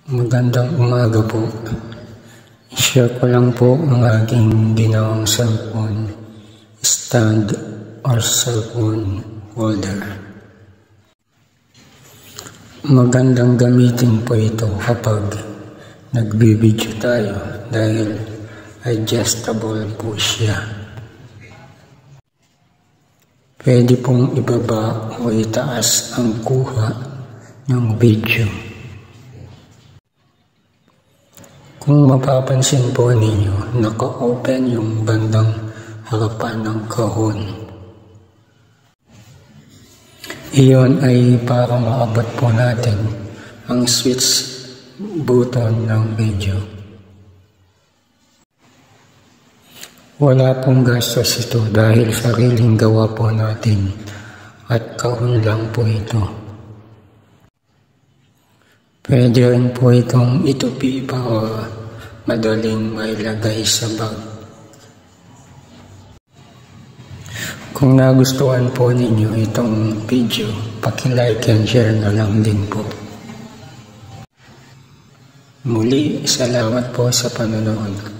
Magandang umaga po. Share ko lang po ang aking ginawang cellphone stand or cellphone holder. Magandang gamitin po ito kapag nagbibideo tayo dahil adjustable po siya. Pwede pong ibaba o itaas ang kuha ng video. Kung mapapansin po ninyo, naka-open yung bandang harapan ng kahon. Iyon ay para maabot po natin ang switch button ng video. Wala pong gastos ito dahil sariling gawa po natin at kahon lang po ito. Pwede rin po itong itupi para madaling mailagay sa bag. Kung nagustuhan po ninyo itong video, paki-like and share na lang din po. Muli, salamat po sa panonood.